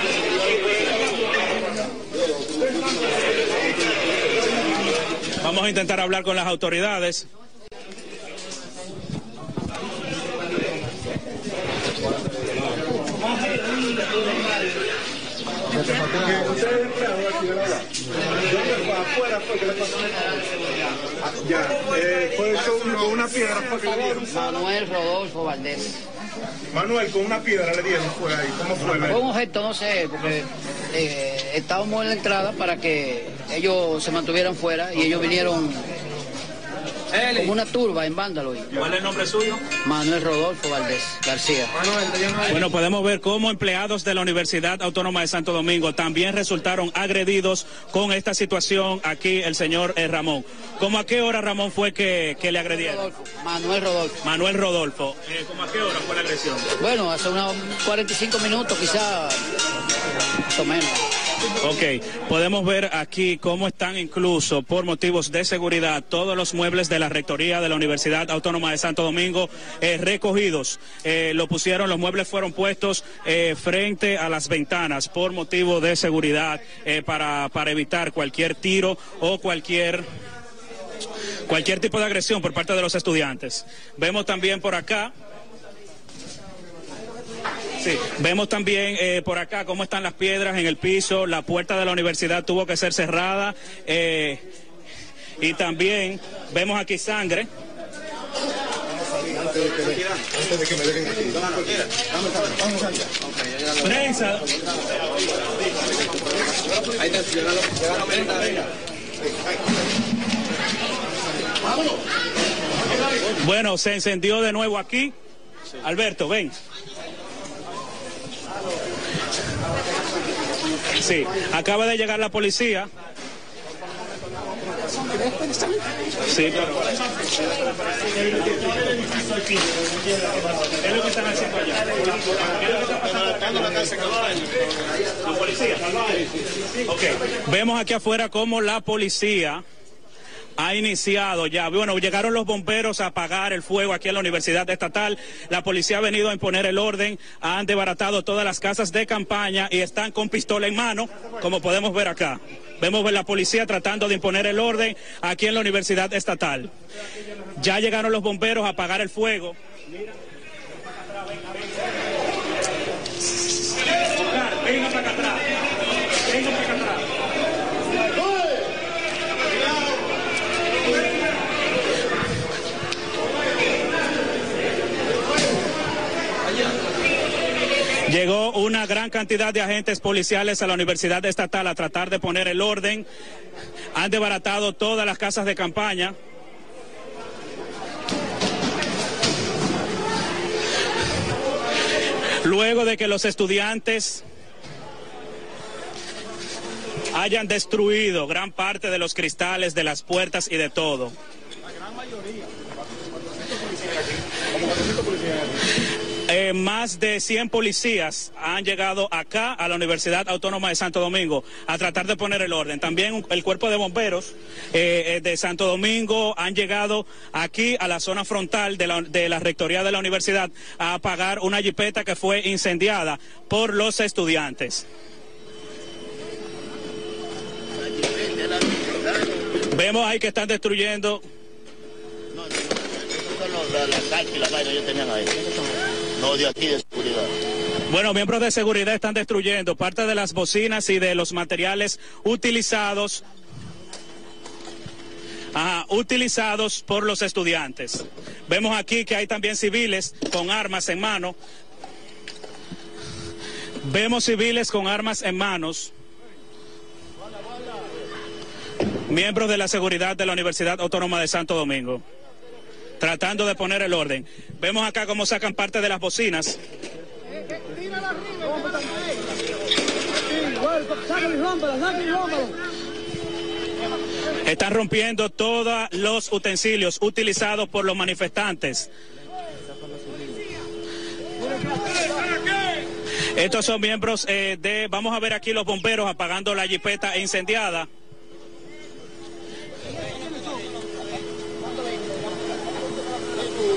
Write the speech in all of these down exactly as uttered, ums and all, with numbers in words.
Vamos a intentar hablar con las autoridades. Ya, eh, fue con una piedra fue que le dieron. Manuel Rodolfo Valdés. Manuel, con una piedra le dieron, fue ahí. ¿Cómo fue? Fue un objeto, no sé, porque eh, estábamos en la entrada para que ellos se mantuvieran fuera y ellos vinieron como una turba en vándalo. ¿Cuál es el nombre suyo? Manuel Rodolfo Valdés García. Bueno, podemos ver cómo empleados de la Universidad Autónoma de Santo Domingo también resultaron agredidos con esta situación aquí el señor eh, Ramón. ¿Cómo a qué hora, Ramón, fue que, que le agredieron? Rodolfo, Manuel Rodolfo. Manuel Rodolfo. Eh, ¿Cómo a qué hora fue la agresión? Bueno, hace unos cuarenta y cinco minutos quizá, más o menos. Ok, podemos ver aquí cómo están incluso por motivos de seguridad todos los muebles de la rectoría de la Universidad Autónoma de Santo Domingo eh, recogidos. Eh, lo pusieron, los muebles fueron puestos eh, frente a las ventanas por motivo de seguridad eh, para, para evitar cualquier tiro o cualquier... cualquier tipo de agresión por parte de los estudiantes. Vemos también por acá, sí, vemos también eh, por acá cómo están las piedras en el piso, la puerta de la universidad tuvo que ser cerrada eh, y también vemos aquí sangre. Antes de que me dejen aquí. Prensa. Ahí está. Bueno, se encendió de nuevo aquí. Alberto, ven. Sí, acaba de llegar la policía. Sí, pero... ¿Qué es lo que están haciendo allá? ¿Qué es lo que está pasando? ¿La policía? Ok, vemos aquí afuera cómo la policía ha iniciado ya, bueno, llegaron los bomberos a apagar el fuego aquí en la Universidad Estatal, la policía ha venido a imponer el orden, han desbaratado todas las casas de campaña y están con pistola en mano, como podemos ver acá. Vemos a la policía tratando de imponer el orden aquí en la Universidad Estatal. Ya llegaron los bomberos a apagar el fuego. Venga para acá atrás, venga para acá atrás. Llegó una gran cantidad de agentes policiales a la Universidad Estatal a tratar de poner el orden. Han desbaratado todas las casas de campaña. Luego de que los estudiantes hayan destruido gran parte de los cristales de las puertas y de todo. La gran mayoría. Eh, más de cien policías han llegado acá a la Universidad Autónoma de Santo Domingo a tratar de poner el orden. También el cuerpo de bomberos eh, de Santo Domingo han llegado aquí a la zona frontal de la, de la rectoría de la universidad a apagar una jipeta que fue incendiada por los estudiantes. Vemos ahí que están destruyendo. No, no, no, no, la, la calca y la vaina ellos tenían ahí. No, de aquí de seguridad. Bueno, miembros de seguridad están destruyendo parte de las bocinas y de los materiales utilizados, ajá, utilizados por los estudiantes. Vemos aquí que hay también civiles con armas en mano. Vemos civiles con armas en manos. Miembros de la seguridad de la Universidad Autónoma de Santo Domingo, tratando de poner el orden. Vemos acá cómo sacan parte de las bocinas. Están rompiendo todos los utensilios utilizados por los manifestantes. Estos son miembros eh, de... Vamos a ver aquí los bomberos apagando la jipeta incendiada.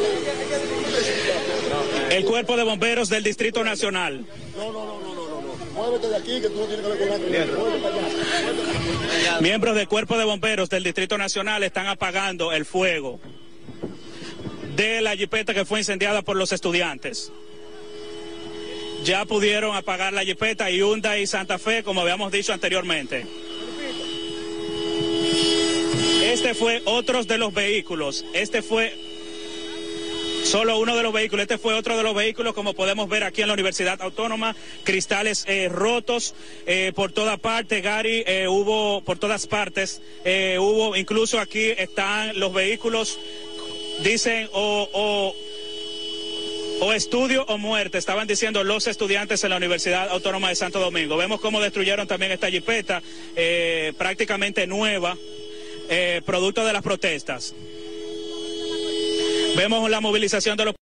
El cuerpo de bomberos del Distrito Nacional. No, no, no, no, no, no. Muévete de aquí, que tú no tienes que ver con nada. Muévete para allá. Miembros del Cuerpo de Bomberos del Distrito Nacional están apagando el fuego de la jipeta que fue incendiada por los estudiantes. Ya pudieron apagar la jipeta Hyundai y Santa Fe, como habíamos dicho anteriormente. Este fue otro de los vehículos. Este fue solo uno de los vehículos. Este fue otro de los vehículos, como podemos ver aquí en la Universidad Autónoma. Cristales eh, rotos eh, por toda parte, Gary. Eh, hubo por todas partes. Eh, hubo, incluso aquí están los vehículos, dicen, o... o O estudio o muerte, estaban diciendo los estudiantes en la Universidad Autónoma de Santo Domingo. Vemos cómo destruyeron también esta jipeta, eh, prácticamente nueva, eh, producto de las protestas. Vemos la movilización de los